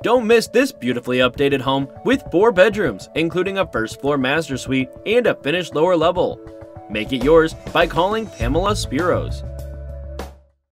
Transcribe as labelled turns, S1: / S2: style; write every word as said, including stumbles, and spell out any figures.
S1: Don't miss this beautifully updated home with four bedrooms, including a first floor master suite and a finished lower level. Make it yours by calling Pamela Spiros.